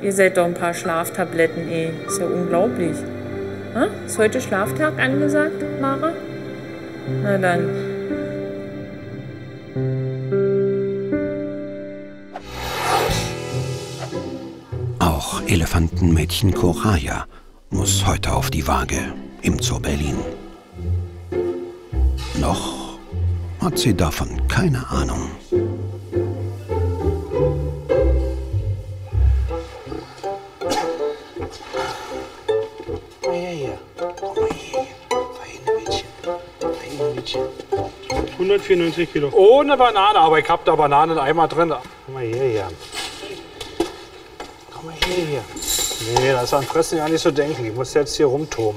Ihr seid doch ein paar Schlaftabletten, ey. Ist ja unglaublich. Ha? Ist heute Schlaftag angesagt, Mara? Na dann. Auch Elefantenmädchen Koraya muss heute auf die Waage im Zoo Berlin. Noch hat sie davon keine Ahnung. Komm mal her. Komm mal her. Feine Mädchen. Feine Mädchen. 194 Kilo. Ohne Banane, aber ich hab da Bananen einmal drin. Komm mal her. Komm mal her. Nee, das ist an Fressen ja nicht so denken. Ich muss jetzt hier rumtoben.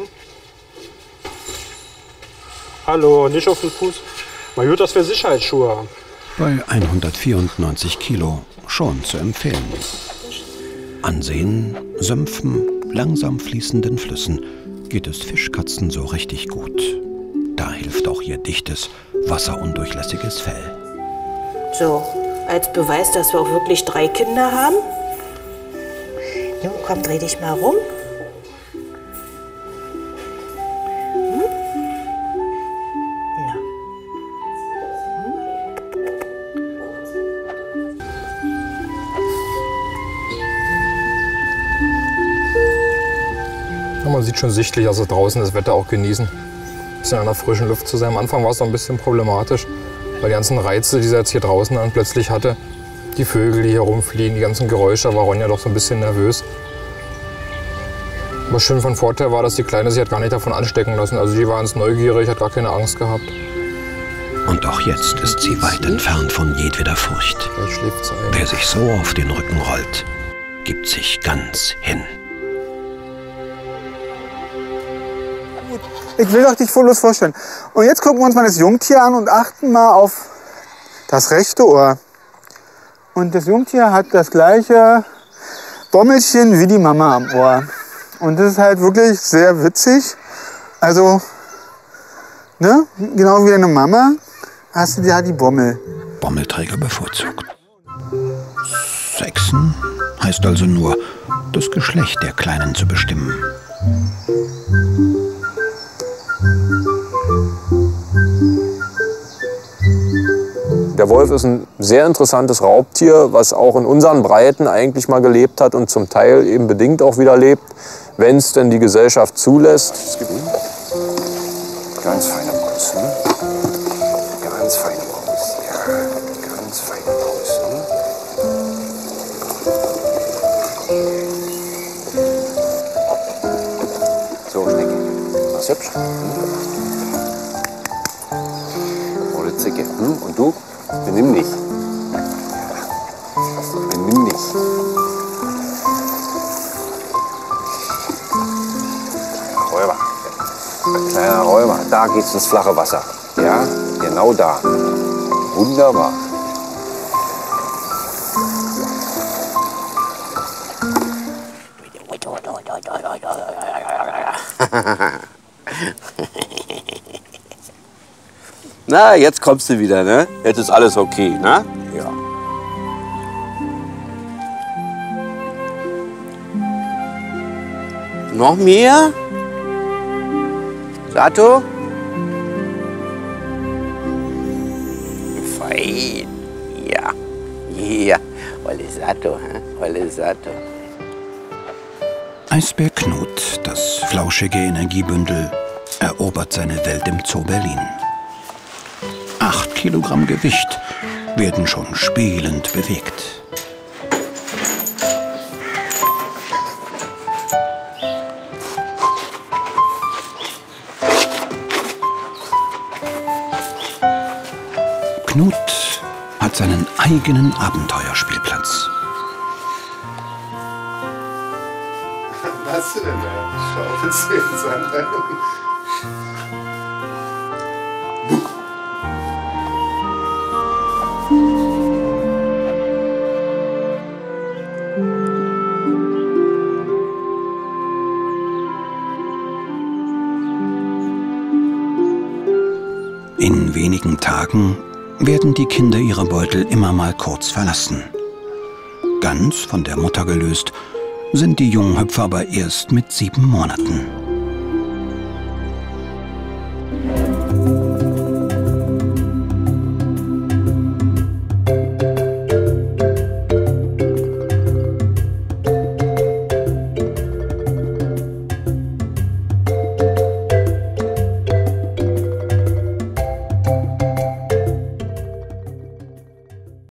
Hallo, nicht auf den Fuß. Mal gut, dass wir Sicherheitsschuhe haben. Bei 194 Kilo schon zu empfehlen. Ansehen, Sümpfen, langsam fließenden Flüssen geht es Fischkatzen so richtig gut. Da hilft auch ihr dichtes, wasserundurchlässiges Fell. So, als Beweis, dass wir auch wirklich 3 Kinder haben. Jo, komm, dreh dich mal rum. Na. Ja, man sieht schon sichtlich, also draußen das Wetter auch genießen. Ein bisschen an der frischen Luft zu sein. Am Anfang war es noch ein bisschen problematisch, weil die ganzen Reize, die sie jetzt hier draußen dann plötzlich hatte, die Vögel, die hier rumfliegen, die ganzen Geräusche, war Ronja doch so ein bisschen nervös. Was schön von Vorteil war, dass die Kleine sich hat gar nicht davon anstecken lassen. Also die war ganz neugierig, hat gar keine Angst gehabt. Und auch jetzt ist sie weit entfernt von jedweder Furcht. Gleich schläft sie ein. Wer sich so auf den Rücken rollt, gibt sich ganz hin. Ich will euch die Fotos vorstellen. Und jetzt gucken wir uns mal das Jungtier an und achten mal auf das rechte Ohr. Und das Jungtier hat das gleiche Bommelchen wie die Mama am Ohr. Und das ist halt wirklich sehr witzig. Also, ne? Genau wie deine Mama hast du ja die Bommel. Bommelträger bevorzugt. Sexen heißt also nur, das Geschlecht der Kleinen zu bestimmen. Der Wolf ist ein sehr interessantes Raubtier, was auch in unseren Breiten eigentlich mal gelebt hat und zum Teil eben bedingt auch wieder lebt, wenn es denn die Gesellschaft zulässt. Es gibt ganz feine Maus, ne? Ganz feine Maus, ja. Ganz feine Maus, ne? So, Schnecke. Was hübsch? Oder Zicke. Und du? Benimm dich. Benimm dich. Räuber. Kleiner Räuber. Da geht's ins flache Wasser. Ja, genau da. Wunderbar. Na, jetzt kommst du wieder, ne? Jetzt ist alles okay, ne? Ja. Noch mehr? Sato? Fein. Ja. Ja. Olle Sato, hä? Olle Sato. Eisbär Knut, das flauschige Energiebündel, erobert seine Welt im Zoo Berlin. 8 Kilogramm Gewicht werden schon spielend bewegt. Knut hat seinen eigenen Abenteuerspielplatz. Was hast du denn da? Schaufelst du jetzt an? In wenigen Tagen werden die Kinder ihre Beutel immer mal kurz verlassen. Ganz von der Mutter gelöst sind die Junghöpfe aber erst mit 7 Monaten.